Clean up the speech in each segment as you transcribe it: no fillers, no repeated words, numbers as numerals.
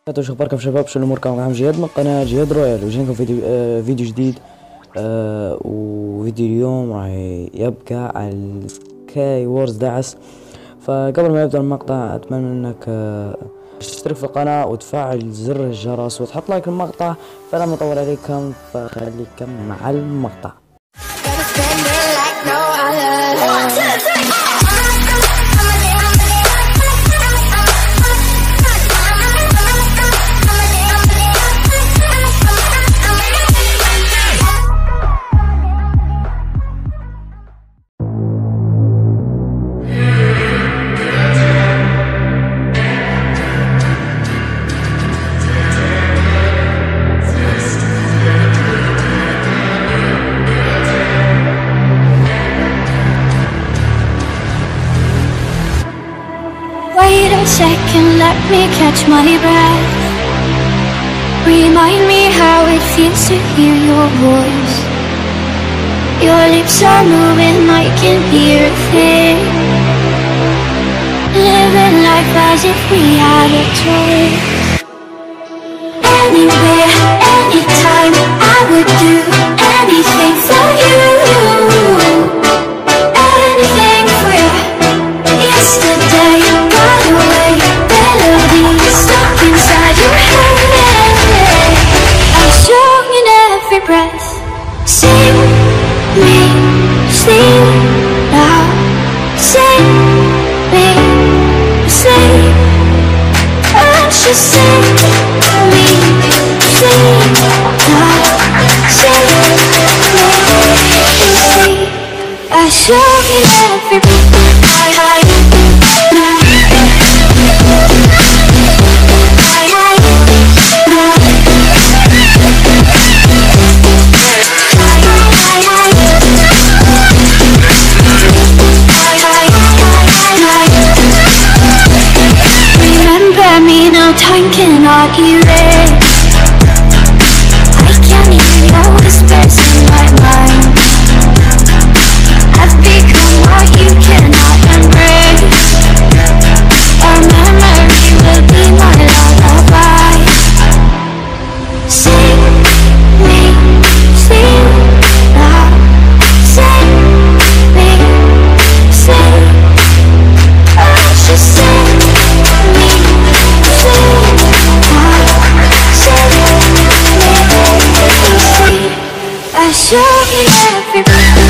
شو اخباركم شباب؟ شو الامور؟ معكم جهاد من قناه جهاد رويال، وجايكم فيديو جديد. وفيديو اليوم راح يبقى على سكاي وورز دعس. فقبل ما يبدا المقطع اتمنى انك تشترك في القناه وتفعل زر الجرس وتحط لايك المقطع. فلا مطول عليكم، فخليكم مع المقطع. Wait a second, let me catch my breath. Remind me how it feels to hear your voice. Your lips are moving, I can hear a thing. Living life as if we had a choice. Anywhere, anytime, I would do anything for you. Anything for you. Yesterday got away, melodies stuck inside your head. I'm strong in every breath. Sing me, sing now. Sing me, sing. I should sing me, sing now. Sing me, sing. I'm strong in every breath. Remember me now, time cannot erase. I can't even know the space in my mind. I've become what you cannot embrace. Our memory will be my lullaby. Sing me, sing now. Sing me, sing. Oh, just sing me, sing now. Sing me, sing. I show you every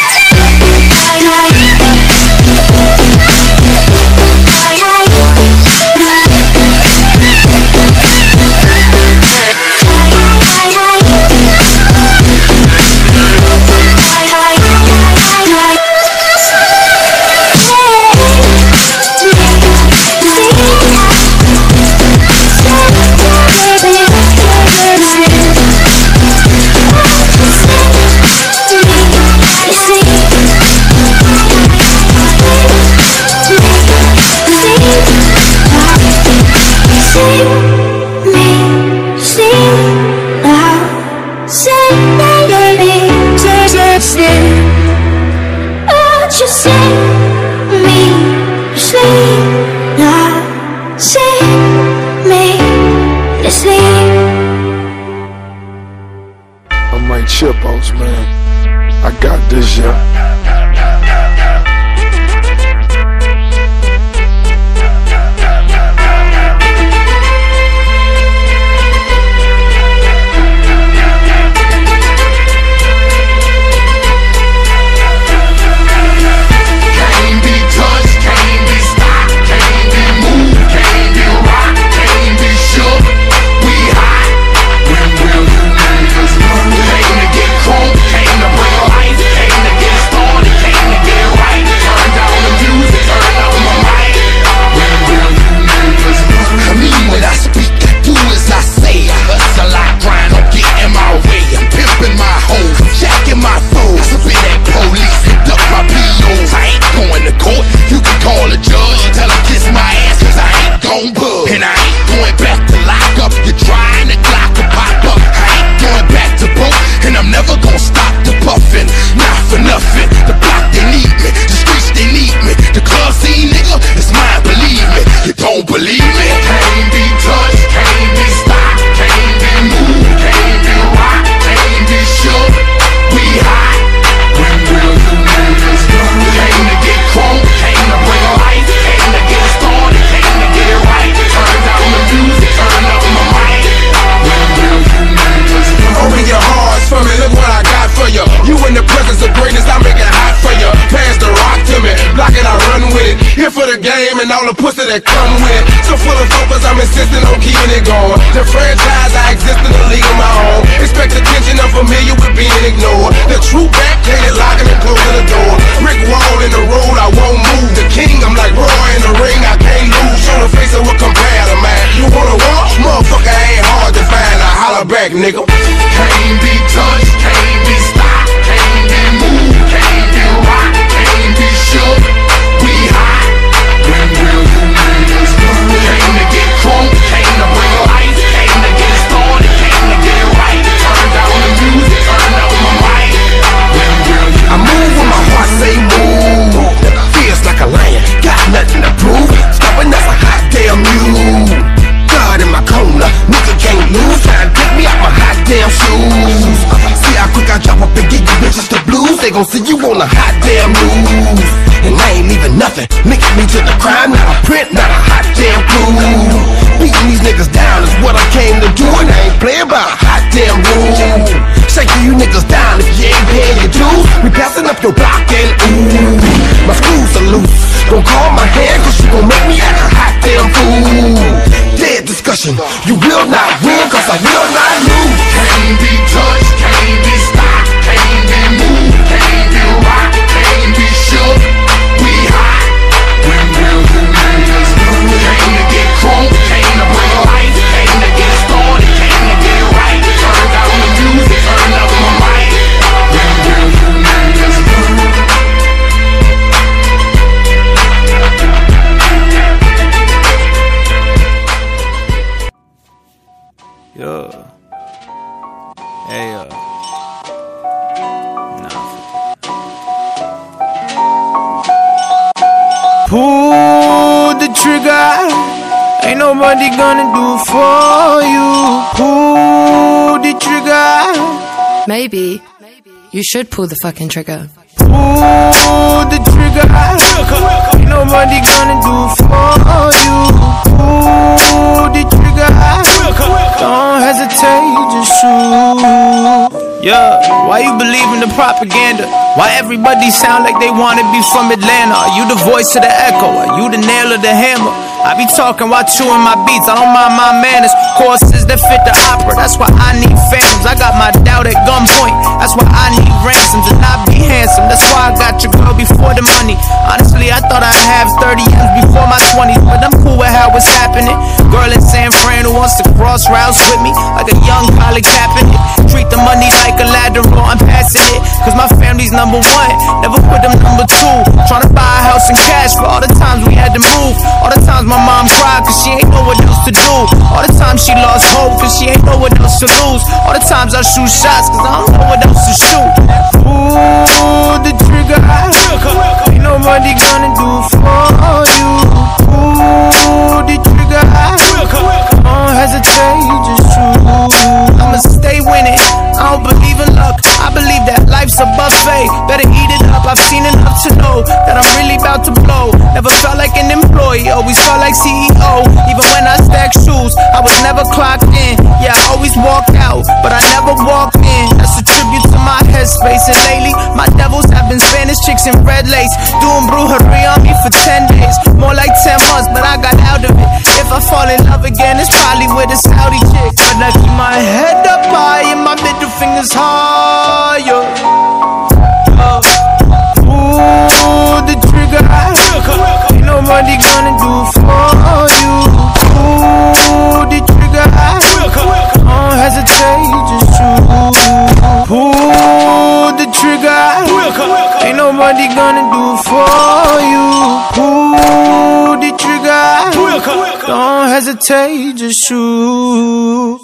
I'm like Chipos, man. I got this, yeah. Came to get crunk, came to bring life, came to get storm. fame and all the pussy that come with. So full of focus, I'm insisting on keeping it going. The franchise, I exist in a league of my own. Expect attention, I'm familiar with being ignored. The true back, can't it locking and closing the door. Brick wall in the road, I won't move. The king, I'm like Roy in the ring, I can't lose. Show the face of what compare to man. You wanna walk? Motherfucker ain't hard to find. I holler back, nigga. Can't be touched, can't be stopped, can't be moved, can't be rocked, can't be shook. We hot. When will you niggas move? Came to get crunk, came to bring life, came to get started, came to get right. Turned down the music, turned up my mic. When will you? I move when my heart say move. Feels like a lion, got nothing to prove. Stopping us a hot damn mule. God in my corner, nigga can't lose. Trying to take me out my hot damn shoes. See how quick I drop up and give you bitches the blues. They gon' see you on a hot damn news. And I ain't leaving nothing, linking me to the crime. Not a print, not a hot damn clue. Beating these niggas down is what I came to do. And I ain't playing by a hot damn rule. Shaking you niggas down if you ain't paying your dues. We passing up your block and ooh, my screws are loose. Don't call my hand cause you gon' make me act a hot damn fool. Dead discussion, you will not win cause I will not lose. Can't be touched, can't be stopped, can't be moved, can't be rocked, can't be shook. We hot. When will you niggas move? Came to get crunk, came to bring life, came to get started, came to get right. Turned down the music, turned up my mic. When will you niggas move? Yo. Hey, pull the trigger. Ain't nobody gonna do it for you. Pull the trigger. Maybe you should pull the fucking trigger. Pull the trigger. Ain't nobody gonna do it for you. Pull the trigger. Don't hesitate, just shoot. Yeah, why you believe in the propaganda? Why everybody sound like they wanna be from Atlanta? Are you the voice of the echo? Are you the nail of the hammer? I be talking while chewing my beats, I don't mind my manners. Courses that fit the opera, that's why I need phantoms. I got my doubt at gunpoint, that's why I need ransoms. And I be handsome, that's why I got your girl before the money. Honestly, I thought I'd have 30 years before my 20s, but I'm cool with how it's happening. Girl in San Fran who wants to cross routes with me, like a young Colin Kaepernick. Treat the money like a ladder, I'm passing it, cause my family's number one, never put them number two. Tryna buy a house in cash for all the times we had to move. All the times my mom cried cause she ain't know what else to do. All the times she lost hope cause she ain't know what else to lose. All the times I shoot shots cause I don't know what else to shoot. Pull the trigger. Ain't nobody gonna do it for you. Pull the trigger. Don't hesitate, just shoot. I'ma stay winning, I don't believe in luck, I believe that life's a buffet. Better eat it up, I've seen enough to know that I'm really about to blow. Never felt like an employee, always felt like CEO. Even when I stacked shoes, I was never clocked in. Yeah, I always walked out, but I never walked in. That's a tribute to my headspace. And lately, my devils have been Spanish chicks in red lace, doing brujeria on me for 10 days. More like 10 months, but I got out of it. If I fall in love again, it's probably with a Saudi chick. But I keep my head up high and my middle fingers higher. Pull the trigger. Ain't nobody gonna do it for you. Pull the trigger. Don't hesitate, just shoot. Pull the trigger. Ain't nobody gonna do it for you. Pull the trigger. Don't hesitate, just shoot.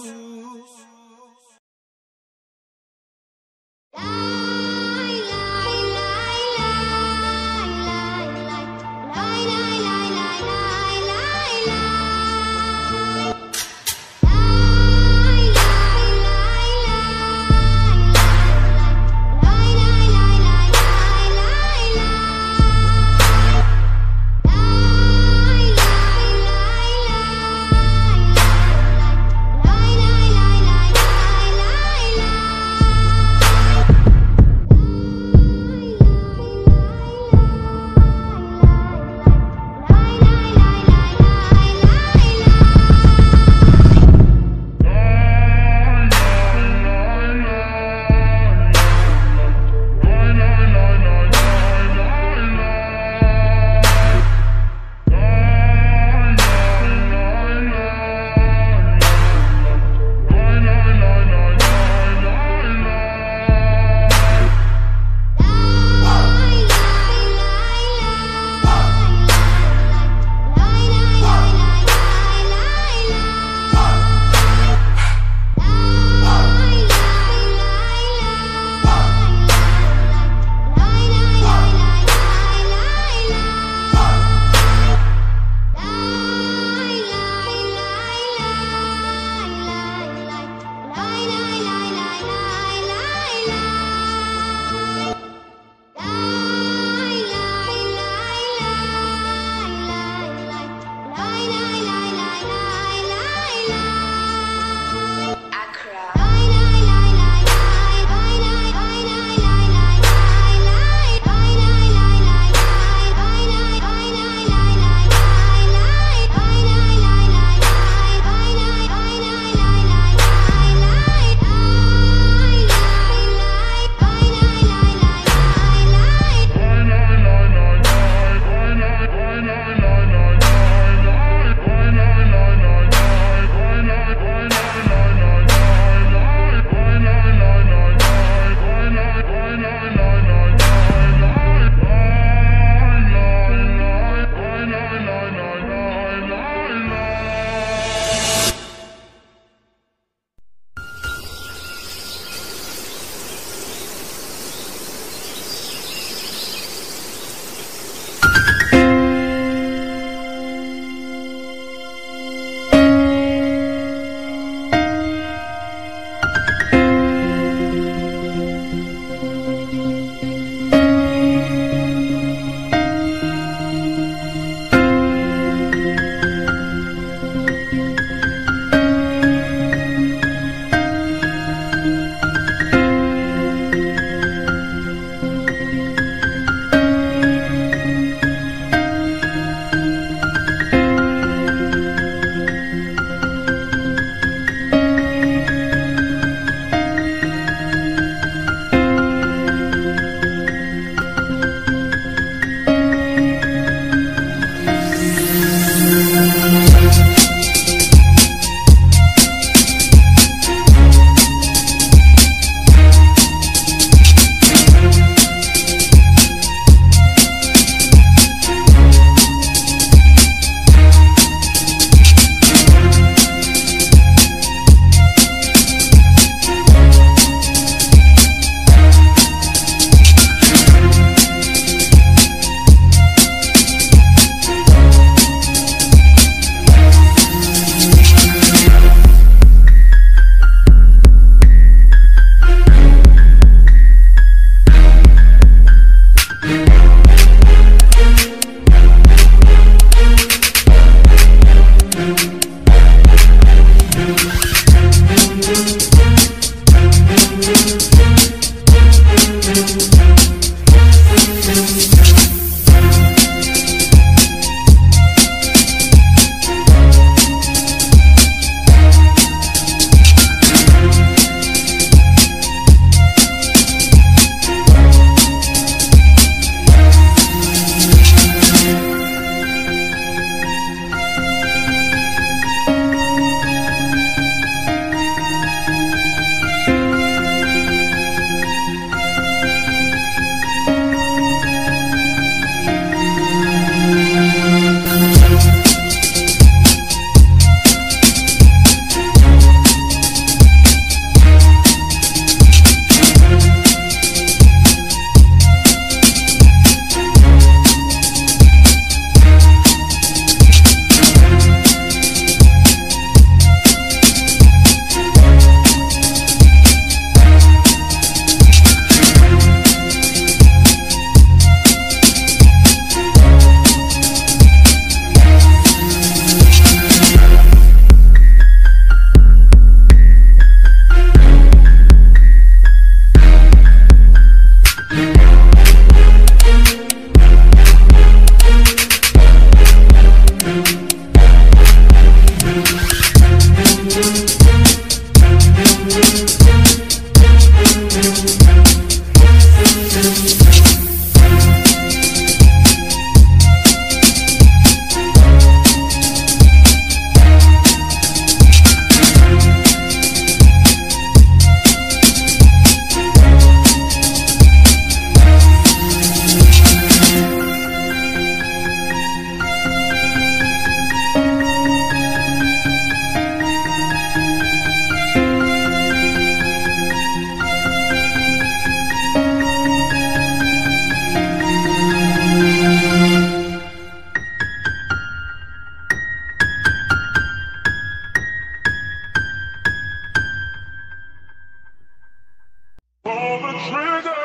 trigger.